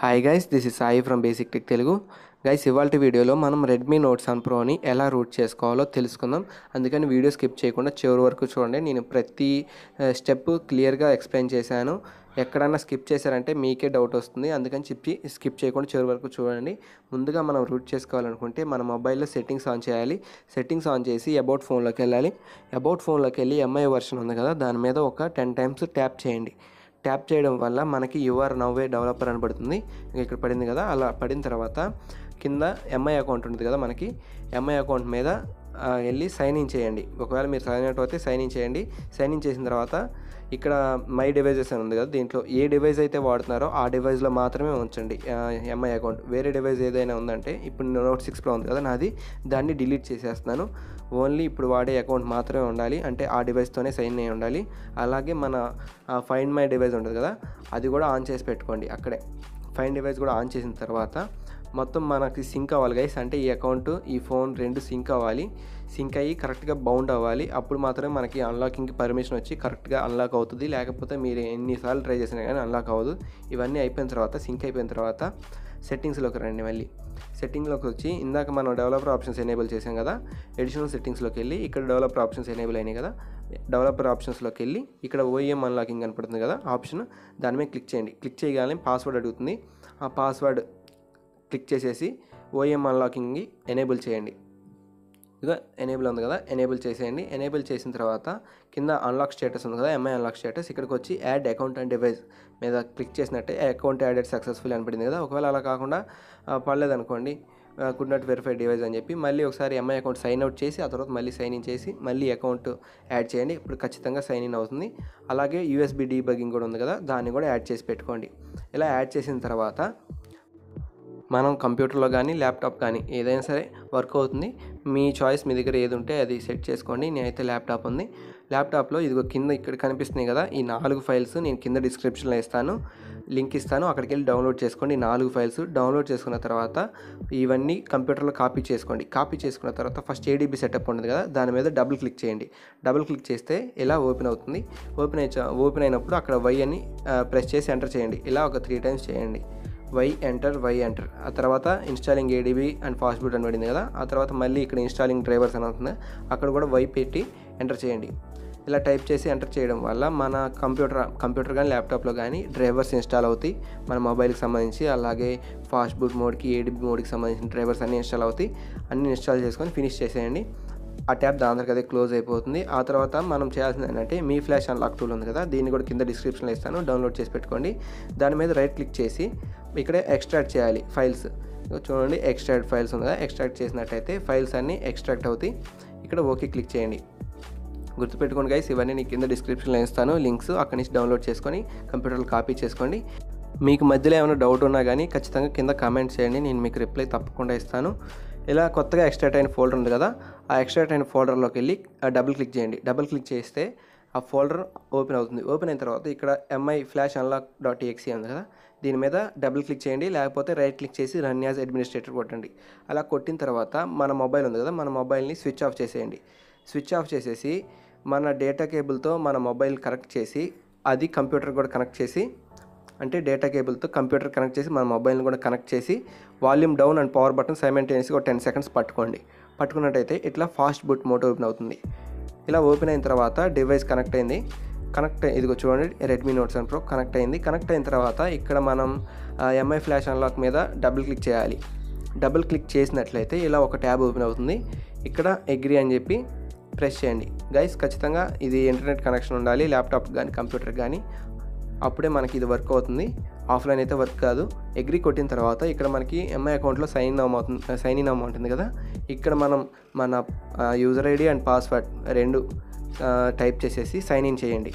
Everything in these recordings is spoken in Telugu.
Hi guys, this is Sai from basic tech Telugu. Guys, ఇవాళ వీడియోలో మనం రెడ్మీ నోట్ 7 ప్రోని ఎలా రూట్ చేసుకోవాలో తెలుసుకుందాం. అందుకని వీడియో స్కిప్ చేయకుండా చివరి వరకు చూడండి. నేను ప్రతి స్టెప్ క్లియర్గా ఎక్స్ప్లెయిన్ చేశాను. ఎక్కడన్నా స్కిప్ చేశారంటే మీకే డౌట్ వస్తుంది. అందుకని స్కిప్ చేయకుండా చివరి వరకు చూడండి. ముందుగా మనం రూట్ చేసుకోవాలనుకుంటే మన మొబైల్లో సెట్టింగ్స్ ఆన్ చేయాలి. సెట్టింగ్స్ ఆన్ చేసి అబౌట్ ఫోన్లోకి వెళ్ళాలి. అబౌట్ ఫోన్లోకి వెళ్ళి ఎంఐ వర్షన్ ఉంది కదా, దాని మీద ఒక 10 టైమ్స్ ట్యాప్ చేయండి. ట్యాప్ చేయడం వల్ల మనకి యువర్ నవ్వే డెవలపర్ అని పడుతుంది. ఇక్కడ పడింది కదా, అలా పడిన తర్వాత కింద ఎంఐ అకౌంట్ ఉంటుంది కదా, మనకి ఎంఐ అకౌంట్ మీద వెళ్ళి సైన్ ఇన్ చేయండి. ఒకవేళ మీరు సైన్ అవుట్ అయితే సైన్ ఇన్ చేయండి. సైన్ ఇన్ చేసిన తర్వాత ఇక్కడ మై డివైజెస్ అని ఉంది కదా, దీంట్లో ఏ డివైస్ అయితే వాడుతున్నారో ఆ డివైస్లో మాత్రమే ఉంచండి ఎంఐ అకౌంట్. వేరే డివైస్ ఏదైనా ఉందంటే, ఇప్పుడు నోట్ 6 Pro ఉంది కదా నాది, దాన్ని డిలీట్ చేసేస్తున్నాను. ఓన్లీ ఇప్పుడు వాడే అకౌంట్ మాత్రమే ఉండాలి, అంటే ఆ డివైస్తోనే సైన్ అయ్యి ఉండాలి. అలాగే మన ఫైండ్ మై డివైస్ ఉంటుంది కదా, అది కూడా ఆన్ చేసి పెట్టుకోండి. అక్కడే ఫైండ్ డివైస్ కూడా ఆన్ చేసిన తర్వాత మొత్తం మనకి సింక్ అవ్వాలి గైస్. అంటే ఈ అకౌంట్ ఈ ఫోన్ రెండు సింక్ అవ్వాలి. సింక్ అయ్యి కరెక్ట్గా బౌండ్ అవ్వాలి. అప్పుడు మాత్రమే మనకి అన్లాకింగ్కి పర్మిషన్ వచ్చి కరెక్ట్గా అన్లాక్ అవుతుంది. లేకపోతే మీరు ఎన్నిసార్లు ట్రై చేసినా కానీ అన్లాక్ అవ్వదు. ఇవన్నీ అయిపోయిన తర్వాత, సింక్ అయిపోయిన తర్వాత సెట్టింగ్స్లోకి రండి. మళ్ళీ సెట్టింగ్లోకి వచ్చి ఇందాక మనం డెవలపర్ ఆప్షన్స్ ఎనేబుల్ చేసాం కదా, ఎడిషనల్ సెట్టింగ్స్లోకి వెళ్ళి ఇక్కడ డెవలపర్ ఆప్షన్స్ ఎనేబుల్ అయినాయి కదా, డెవలపర్ ఆప్షన్స్లోకి వెళ్ళి ఇక్కడ ఓఎం అన్లాకింగ్ కనపడుతుంది కదా ఆప్షన్, దాని మీద క్లిక్ చేయండి. క్లిక్ చేయగానే పాస్వర్డ్ అడుగుతుంది. ఆ పాస్వర్డ్ క్లిక్ చేసేసి ఓఎం అన్లాకింగ్ని ఎనేబుల్ చేయండి. ఇక ఎనేబుల్ ఉంది కదా, ఎనేబుల్ చేసేయండి. ఎనేబుల్ చేసిన తర్వాత కింద అన్లాక్ స్టేటస్ ఉంది కదా, ఎంఐ అన్లాక్ స్టేటస్, ఇక్కడికి వచ్చి యాడ్ అకౌంట్ అండ్ డివైస్ మీద క్లిక్ చేసినట్టే అకౌంట్ యాడెడ్ సక్సెస్ఫుల్ అని పడింది కదా. ఒకవేళ అలా కాకుండా పడలేదనుకోండి, కుడ్ నాట్ వెరిఫై డివైస్ అని చెప్పి మళ్ళీ ఒకసారి ఎంఐ అకౌంట్ సైన్ అవుట్ చేసి ఆ తర్వాత మళ్ళీ సైన్ ఇన్ చేసి మళ్ళీ అకౌంట్ యాడ్ చేయండి. ఇప్పుడు ఖచ్చితంగా సైన్ ఇన్ అవుతుంది. అలాగే యూఎస్బి డీబగ్గింగ్ కూడా ఉంది కదా, దాన్ని కూడా యాడ్ చేసి పెట్టుకోండి. ఇలా యాడ్ చేసిన తర్వాత మనం కంప్యూటర్లో కానీ ల్యాప్టాప్ కానీ ఏదైనా సరే వర్క్ అవుతుంది. మీ చాయిస్, మీ దగ్గర ఏది ఉంటే అది సెట్ చేసుకోండి. నేనైతే ల్యాప్టాప్ ఉంది. ల్యాప్టాప్లో ఇదిగో కింద ఇక్కడ కనిపిస్తున్నాయి కదా, ఈ 4 ఫైల్స్ నేను కింద డిస్క్రిప్షన్లో ఇస్తాను, లింక్ ఇస్తాను. అక్కడికి వెళ్ళి డౌన్లోడ్ చేసుకోండి. 4 ఫైల్స్ డౌన్లోడ్ చేసుకున్న తర్వాత ఇవన్నీ కంప్యూటర్లో కాపీ చేసుకోండి. కాపీ చేసుకున్న తర్వాత ఫస్ట్ ఏడీబీ సెటప్ ఉంటుంది కదా, దాని మీద డబుల్ క్లిక్ చేయండి. డబుల్ క్లిక్ చేస్తే ఇలా ఓపెన్ అవుతుంది. ఓపెన్ అయినప్పుడు అక్కడ వై అని ప్రెస్ చేసి ఎంటర్ చేయండి. ఇలా ఒక 3 టైమ్స్ చేయండి. Y enter. ఆ తర్వాత ఇన్స్టాలింగ్ ఏడీబీ అండ్ ఫాస్ట్బూట్ అని పడింది కదా, ఆ తర్వాత మళ్ళీ ఇక్కడ ఇన్స్టాలింగ్ డ్రైవర్స్ అని అవుతుంది, అక్కడ కూడా వై పెట్టి ఎంటర్ చేయండి. ఇలా టైప్ చేసి ఎంటర్ చేయడం వల్ల మన కంప్యూటర్ కానీ ల్యాప్టాప్లో కానీ డ్రైవర్స్ ఇన్స్టాల్ అవుతాయి మన మొబైల్కి సంబంధించి. అలాగే ఫాస్ట్బూట్ మోడ్కి, ఏడీబీ మోడ్కి సంబంధించిన డ్రైవర్స్ అన్నీ ఇన్స్టాల్ అవుతాయి. అన్నీ ఇన్స్టాల్ చేసుకొని ఫినిష్ చేసేయండి. ఆ ట్యాబ్ దానికి అదే క్లోజ్ అయిపోతుంది. ఆ తర్వాత మనం చేయాల్సింది ఏంటంటే, మీ ఫ్లాష్ అన్లాక్ టూల్ ఉంది కదా, దీన్ని కూడా కింద డిస్క్రిప్షన్లో ఇస్తాను, డౌన్లోడ్ చేసి పెట్టుకోండి. దాని మీద రైట్ క్లిక్ చేసి ఇక్కడే ఎక్స్ట్రాక్ట్ చేయాలి ఫైల్స్. చూడండి, ఎక్స్ట్రాక్ట్ ఫైల్స్ ఉంది కదా, ఎక్స్ట్రాక్ట్ చేసినట్టయితే ఫైల్స్ అన్నీ ఎక్స్ట్రాక్ట్ అవుతాయి. ఇక్కడ ఓకే క్లిక్ చేయండి. గుర్తుపెట్టుకోండి గైస్, ఇవన్నీ నేను కింద డిస్క్రిప్షన్లో ఇస్తాను లింక్స్, అక్కడి నుంచి డౌన్లోడ్ చేసుకొని కంప్యూటర్లో కాపీ చేసుకోండి. మీకు మధ్యలో ఏమైనా డౌట్ ఉన్నా కానీ ఖచ్చితంగా కింద కామెంట్ చేయండి, నేను మీకు రిప్లై తప్పకుండా ఇస్తాను. ఇలా కొత్తగా ఎక్స్ట్రాక్ట్ అయిన ఫోల్డర్ ఉంది కదా, ఆ ఎక్స్ట్రాక్ట్ అయిన ఫోల్డర్లోకి వెళ్ళి డబుల్ క్లిక్ చేయండి. డబుల్ క్లిక్ చేస్తే ఆ ఫోల్డర్ ఓపెన్ అవుతుంది. ఓపెన్ అయిన తర్వాత ఇక్కడ ఎంఐ ఫ్లాష్ అన్లాక్ .exe ఉంది కదా, దీని మీద డబుల్ క్లిక్ చేయండి. లేకపోతే రైట్ క్లిక్ చేసి రన్ యాజ్ అడ్మినిస్ట్రేటర్ కొట్టండి. అలా కొట్టిన తర్వాత మన మొబైల్ ఉంది కదా, మన మొబైల్ని స్విచ్ ఆఫ్ చేసేయండి. స్విచ్ ఆఫ్ చేసేసి మన డేటా కేబుల్తో మన మొబైల్ కనెక్ట్ చేసి, అది కంప్యూటర్ కూడా కనెక్ట్ చేసి, అంటే డేటా కేబుల్తో కంప్యూటర్ కనెక్ట్ చేసి మన మొబైల్ని కూడా కనెక్ట్ చేసి volume down and power button సైమల్టేనియస్గా ఒక 10 సెకండ్స్ పట్టుకోండి. పట్టుకున్నట్టయితే ఇట్లా ఫాస్ట్ బూట్ మోడ్ ఓపెన్ అవుతుంది. ఇలా ఓపెన్ అయిన తర్వాత డివైస్ కనెక్ట్ అయింది. ఇదిగో చూడండి, రెడ్మీ నోట్ 7 Pro కనెక్ట్ అయింది. కనెక్ట్ అయిన తర్వాత ఇక్కడ మనం ఎంఐ ఫ్లాష్ అన్లాక్ మీద డబుల్ క్లిక్ చేయాలి. డబుల్ క్లిక్ చేసినట్లయితే ఇలా ఒక ట్యాబ్ ఓపెన్ అవుతుంది. ఇక్కడ అగ్రీ అని చెప్పి ప్రెస్ చేయండి. గైస్, ఖచ్చితంగా ఇది ఇంటర్నెట్ కనెక్షన్ ఉండాలి, ల్యాప్టాప్ కానీ కంప్యూటర్ కానీ, అప్పుడే మనకి ఇది వర్క్ అవుతుంది. ఆఫ్లైన్ అయితే వర్క్ కాదు. అగ్రీ కొట్టిన తర్వాత ఇక్కడ మనకి ఎంఐ అకౌంట్లో సైన్ ఇన్ అవ్వమంటుంది కదా, ఇక్కడ మనం మన యూజర్ ఐడి అండ్ పాస్వర్డ్ రెండు టైప్ చేసేసి సైన్ ఇన్ చేయండి.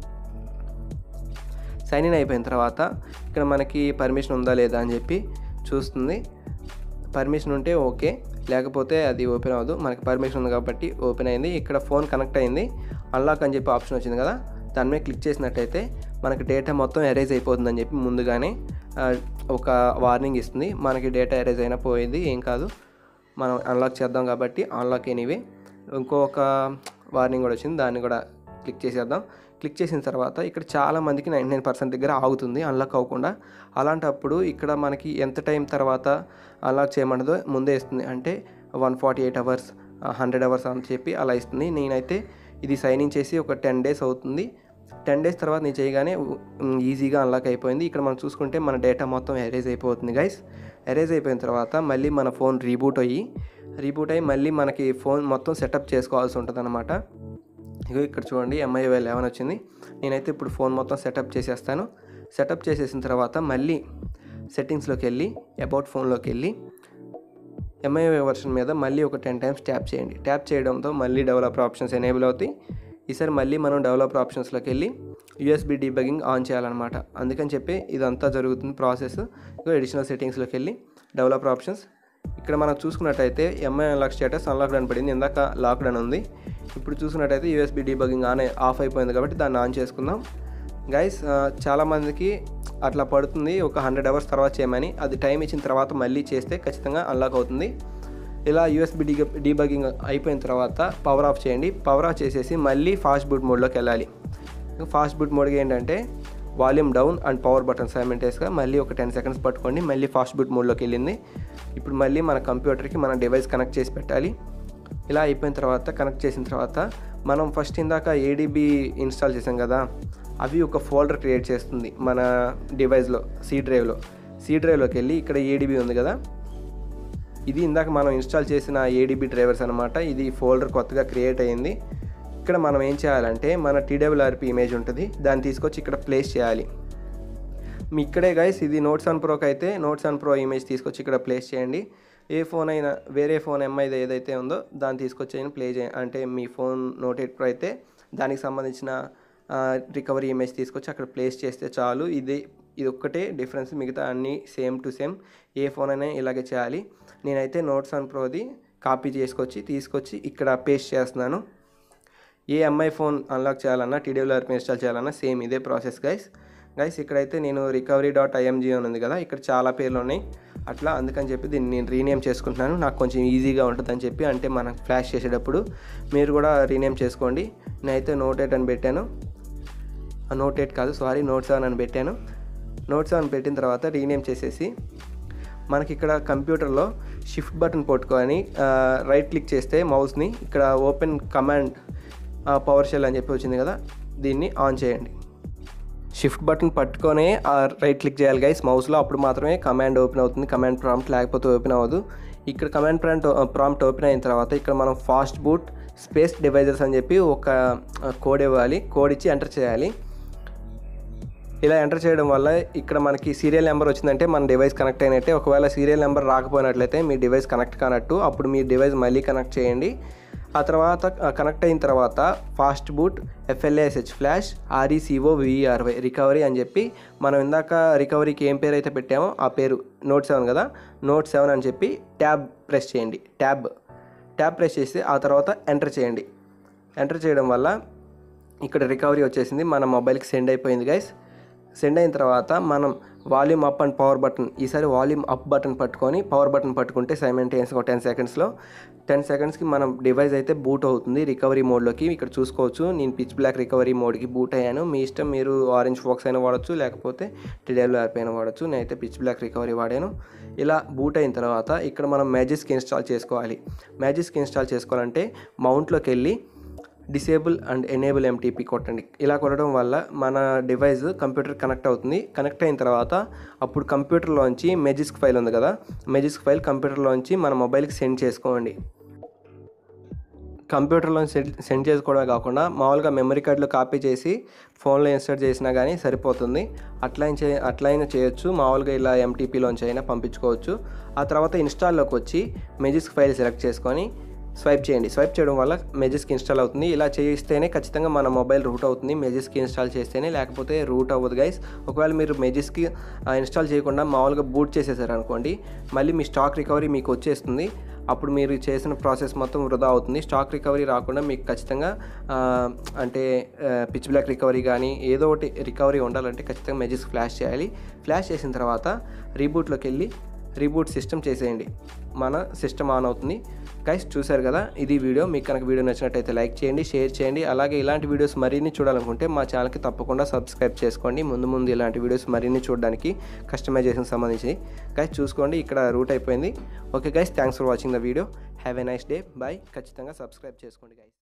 సైన్ ఇన్ అయిపోయిన తర్వాత ఇక్కడ మనకి పర్మిషన్ ఉందా లేదా అని చెప్పి చూస్తుంది. పర్మిషన్ ఉంటే ఓకే, లేకపోతే అది ఓపెన్ అవ్వదు. మనకి పర్మిషన్ ఉంది కాబట్టి ఓపెన్ అయింది. ఇక్కడ ఫోన్ కనెక్ట్ అయింది. అన్లాక్ అని చెప్పి ఆప్షన్ వచ్చింది కదా, దాని మీద క్లిక్ చేసినట్టయితే మనకి డేటా మొత్తం ఎరేజ్ అయిపోతుందని చెప్పి ముందుగానే ఒక వార్నింగ్ ఇస్తుంది. మనకి డేటా ఎరేజ్ అయినా పోయింది, ఏం కాదు, మనం అన్లాక్ చేద్దాం కాబట్టి అన్లాక్ ఎనీవే. ఇంకొక వార్నింగ్ కూడా వచ్చింది, దాన్ని కూడా క్లిక్ చేసేద్దాం. క్లిక్ చేసిన తర్వాత ఇక్కడ చాలామందికి 99% దగ్గర ఆగుతుంది అన్లాక్ అవ్వకుండా. అలాంటప్పుడు ఇక్కడ మనకి ఎంత టైం తర్వాత అన్లాక్ చేయమన్నదో ముందే ఇస్తుంది. అంటే 148 అవర్స్ 100 అవర్స్ అని చెప్పి అలా ఇస్తుంది. నేనైతే ఇది సైన్ ఇన్ చేసి ఒక 10 డేస్ అవుతుంది. 10 డేస్ తర్వాత నేను చేయగానే ఈజీగా అన్లాక్ అయిపోయింది. ఇక్కడ మనం చూసుకుంటే మన డేటా మొత్తం ఎరేజ్ అయిపోతుంది గైస్. ఎరేజ్ అయిపోయిన తర్వాత మళ్ళీ మన ఫోన్ రీబూట్ అయ్యి మళ్ళీ మనకి ఫోన్ మొత్తం సెటప్ చేసుకోవాల్సి ఉంటుంది అనమాట. ఇగో ఇక్కడ చూడండి MIUI 11 వచ్చింది. నేనైతే ఇప్పుడు ఫోన్ మొత్తం సెటప్ చేసేస్తాను. సెటప్ చేసేసిన తర్వాత మళ్ళీ సెట్టింగ్స్లోకి వెళ్ళి అబౌట్ ఫోన్లోకి వెళ్ళి MIUI వర్షన్ మీద మళ్ళీ ఒక 10 టైమ్స్ ట్యాప్ చేయండి. ట్యాప్ చేయడంతో మళ్ళీ డెవలపర్ ఆప్షన్స్ ఎనేబుల్ అవుతాయి. ఈసారి మళ్ళీ మనం డెవలపర్ ఆప్షన్స్లోకి వెళ్ళి USB డీబగ్గింగ్ ఆన్ చేయాలన్నమాట. అందుకని చెప్పి ఇదంతా జరుగుతుంది ప్రాసెస్. అడిషనల్ సెట్టింగ్స్లోకి వెళ్ళి డెవలపర్ ఆప్షన్స్ ఇక్కడ మనం చూసుకున్నట్టయితే MIUI అన్లాక్ స్టేటస్ అన్లాక్డ్ అని పడింది. ఇందాక లాక్డ్ అని ఉంది. ఇప్పుడు చూసుకున్నట్టయితే USB డీబగ్గింగ్ ఆఫ్ అయిపోయింది కాబట్టి దాన్ని ఆన్ చేసుకుందాం గైస్. చాలామందికి అట్లా పడుతుంది ఒక 100 అవర్స్ తర్వాత చేయమని. అది టైం ఇచ్చిన తర్వాత మళ్ళీ చేస్తే ఖచ్చితంగా అన్లాక్ అవుతుంది. ఇలా USB డీబగ్గింగ్ అయిపోయిన తర్వాత పవర్ ఆఫ్ చేయండి. పవర్ ఆఫ్ చేసేసి మళ్ళీ ఫాస్ట్ బూట్ మోడ్లోకి వెళ్ళాలి. ఫాస్ట్ బూట్ మోడ్గా ఏంటంటే volume down and power button సైమల్టేనియస్గా మళ్ళీ ఒక 10 సెకండ్స్ పట్టుకోండి. మళ్ళీ ఫాస్ట్ బూట్ మోడ్లోకి వెళ్ళింది. ఇప్పుడు మళ్ళీ మన కంప్యూటర్కి మన డివైస్ కనెక్ట్ చేసి పెట్టాలి. ఇలా అయిపోయిన తర్వాత కనెక్ట్ చేసిన తర్వాత మనం ఫస్ట్ ఇందాక ADB ఇన్స్టాల్ చేసాం కదా, అవి ఒక ఫోల్డర్ క్రియేట్ చేస్తుంది మన డివైస్లో సి డ్రైవ్లోకి వెళ్ళి ఇక్కడ ADB ఉంది కదా, ఇది ఇందాక మనం ఇన్స్టాల్ చేసిన ADB డ్రైవర్స్ అనమాట. ఇది ఫోల్డర్ కొత్తగా క్రియేట్ అయ్యింది. ఇక్కడ మనం ఏం చేయాలంటే మన TWRP ఇమేజ్ ఉంటుంది, దాన్ని తీసుకొచ్చి ఇక్కడ ప్లేస్ చేయాలి. మీ ఇక్కడే గైస్ ఇది నోట్స్ ఆన్ ప్రోకి అయితే నోట్స్ ఆన్ ప్రో ఇమేజ్ తీసుకొచ్చి ఇక్కడ ప్లేస్ చేయండి. ఏ ఫోన్ అయినా వేరే ఫోన్ MIది ఏదైతే ఉందో దాన్ని తీసుకొచ్చి ప్లే చేయండి. అంటే మీ ఫోన్ Note 8 Pro అయితే దానికి సంబంధించిన రికవరీ ఇమేజ్ తీసుకొచ్చి అక్కడ ప్లేస్ చేస్తే చాలు. ఇది ఒక్కటే డిఫరెన్స్, మిగతా అన్నీ సేమ్ టు సేమ్. ఏ ఫోన్ అయినా ఇలాగే చేయాలి. నేనైతే నోట్స్ ఆన్ ప్రోది కాపీ తీసుకొచ్చి ఇక్కడ పేస్ట్ చేస్తున్నాను. ఏ MI ఫోన్ అన్లాక్ చేయాలన్నా TWRP ఇన్స్టాల్ చేయాలన్నా సేమ్ ఇదే ప్రాసెస్ గైస్. ఇక్కడైతే నేను recovery.img అని ఉంది కదా, ఇక్కడ చాలా పేర్లు ఉన్నాయి అట్లా. అందుకని చెప్పి దీన్ని నేను రీనేమ్ చేసుకుంటున్నాను. నాకు కొంచెం ఈజీగా ఉంటుందని చెప్పి. అంటే మనం ఫ్లాష్ చేసేటప్పుడు మీరు కూడా రీనేమ్ చేసుకోండి. నేనైతే Note 8 అని పెట్టాను. Note 8 కాదు సారీ Note 7 అని పెట్టాను. Note 7 పెట్టిన తర్వాత రీనేమ్ చేసేసి మనకి ఇక్కడ కంప్యూటర్లో షిఫ్ట్ బటన్ పట్టుకొని రైట్ క్లిక్ చేస్తే మౌస్ని ఇక్కడ ఓపెన్ కమాండ్ పవర్ షెల్ అని చెప్పి వచ్చింది కదా, దీన్ని ఆన్ చేయండి. షిఫ్ట్ బటన్ పట్టుకొని రైట్ క్లిక్ చేయాలి గైస్ మౌస్లో, అప్పుడు మాత్రమే కమాండ్ ఓపెన్ అవుతుంది. కమాండ్ ప్రాంప్ట్ లేకపోతే ఓపెన్ అవ్వదు. ఇక్కడ కమాండ్ ప్రాంప్ట్ ఓపెన్ అయిన తర్వాత ఇక్కడ మనం ఫాస్ట్ బూట్ స్పేస్ డివైజెస్ అని చెప్పి ఒక కోడ్ ఇవ్వాలి. కోడ్ ఇచ్చి ఎంటర్ చేయాలి. ఇలా ఎంటర్ చేయడం వల్ల ఇక్కడ మనకి సీరియల్ నెంబర్ వచ్చిందంటే మన డివైస్ కనెక్ట్ అయినట్టే. ఒకవేళ సీరియల్ నెంబర్ రాకపోయినట్లయితే మీ డివైస్ కనెక్ట్ కానట్టు. అప్పుడు మీ డివైస్ మళ్ళీ కనెక్ట్ చేయండి. ఆ తర్వాత కనెక్ట్ అయిన తర్వాత fast boot FLASH flash RECOVERY recovery అని చెప్పి మనం ఇందాక రికవరీకి ఏం పేరు అయితే పెట్టామో ఆ పేరు Note 7 కదా, Note 7 అని చెప్పి ట్యాబ్ ప్రెస్ చేయండి. ట్యాబ్ ప్రెస్ చేసి ఆ తర్వాత ఎంటర్ చేయండి. ఎంటర్ చేయడం వల్ల ఇక్కడ రికవరీ వచ్చేసింది, మన మొబైల్కి సెండ్ అయిపోయింది గైస్. సెండ్ అయిన తర్వాత మనం volume up and power button, ఈసారి వాల్యూమ్ అప్ బటన్ పట్టుకొని పవర్ బటన్ పట్టుకుంటే సైమల్టేనియస్గా 10 సెకండ్స్కి మనం డివైస్ అయితే బూట్ అవుతుంది రికవరీ మోడ్లోకి. ఇక్కడ చూసుకోవచ్చు నేను పిచ్ బ్లాక్ రికవరీ మోడ్కి బూట్ అయ్యాను. మీ ఇష్టం, మీరు ఆరెంజ్ ఫోక్స్ అయినా వాడచ్చు లేకపోతే TWRP అయినా వాడచ్చు. నేనైతే పిచ్ బ్లాక్ రికవరీ వాడాను. ఇలా బూట్ అయిన తర్వాత ఇక్కడ మనం మ్యాజిస్క్ ఇన్స్టాల్ చేసుకోవాలి. మ్యాజిస్క్ ఇన్స్టాల్ చేసుకోవాలంటే మౌంట్లోకి వెళ్ళి డిసేబుల్ అండ్ ఎనేబుల్ MTP కొట్టండి. ఇలా కొట్టడం వల్ల మన డివైస్ కంప్యూటర్ కనెక్ట్ అవుతుంది. కనెక్ట్ అయిన తర్వాత అప్పుడు కంప్యూటర్లోంచి మ్యాజిస్క్ ఫైల్ ఉంది కదా, మ్యాజిస్క్ ఫైల్ కంప్యూటర్లోంచి మన మొబైల్కి సెండ్ చేసుకోండి. కంప్యూటర్లో సెండ్ చేసుకోవడమే కాకుండా మామూలుగా మెమరీ కార్డులో కాపీ చేసి ఫోన్లో ఇన్స్టాల్ చేసినా కానీ సరిపోతుంది. అట్లయినా చేయొచ్చు. మామూలుగా ఇలా MTPలోంచి అయినా పంపించుకోవచ్చు. ఆ తర్వాత ఇన్స్టాల్లోకి వచ్చి మ్యాజిస్క్ ఫైల్ సెలెక్ట్ చేసుకొని స్వైప్ చేయండి. స్వైప్ చేయడం వల్ల మ్యాజిస్క్ ఇన్స్టాల్ అవుతుంది. ఇలా చేస్తేనే ఖచ్చితంగా మన మొబైల్ రూట్ అవుతుంది. మ్యాజిస్క్ ఇన్స్టాల్ చేస్తేనే, లేకపోతే రూట్ అవ్వదు గైస్. ఒకవేళ మీరు మ్యాజిస్క్ ఇన్స్టాల్ చేయకుండా మామూలుగా బూట్ చేసేసారు అనుకోండి, మళ్ళీ మీ స్టాక్ రికవరీ మీకు వచ్చేస్తుంది. అప్పుడు మీరు చేసిన ప్రాసెస్ మొత్తం వృధా అవుతుంది. స్టాక్ రికవరీ రాకుండా మీకు ఖచ్చితంగా అంటే పిచ్ బ్లాక్ రికవరీ కానీ ఏదో ఒకటి రికవరీ ఉండాలంటే ఖచ్చితంగా మ్యాజిస్క్ ఫ్లాష్ చేయాలి. ఫ్లాష్ చేసిన తర్వాత రీబూట్లోకి వెళ్ళి రీబూట్ సిస్టమ్ చేసేయండి. మన సిస్టమ్ ఆన్ అవుతుంది. గైస్ చూశారు కదా, ఇది వీడియో. మీకు కనుక వీడియో నచ్చినట్టయితే లైక్ చేయండి, షేర్ చేయండి. అలాగే ఇలాంటి వీడియోస్ మరిన్ని చూడాలనుకుంటే మా ఛానల్కి తప్పకుండా సబ్స్క్రైబ్ చేసుకోండి. ముందు ఇలాంటి వీడియోస్ మరిన్ని చూడడానికి కస్టమైజేషన్ సంబంధించి. గైస్ చూసుకోండి, ఇక్కడ రూట్ అయిపోయింది. Okay guys, thanks for watching the video. Have a nice day. Bye. ఖచ్చితంగా సబ్స్క్రైబ్ చేసుకోండి గైస్.